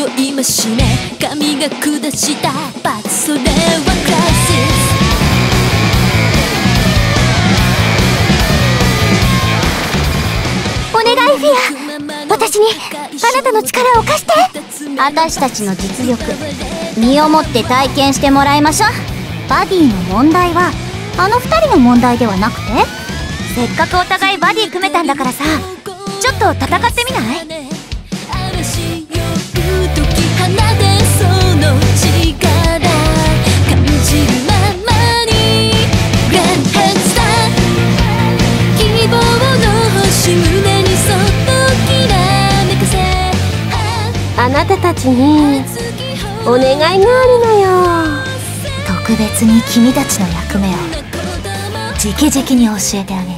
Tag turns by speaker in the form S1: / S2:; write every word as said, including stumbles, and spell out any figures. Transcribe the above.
S1: 戒め神が下した罰、それはクライシス。
S2: お願いフィア、私にあなたの力を貸して。私たちの実力身をもって体験してもらいましょう。バディの問題はあの二人の問題ではなくて、せっかくお互いバディ組めたんだからさ、ちょっと戦ってみない？
S1: 嵐よく解き放てその力感じるままにグランヘッズだ。希望の星胸にそっときらめかせ。
S2: あなたたちにお願いがあるのよ。特別に君たちの役目を直々に教えてあげる。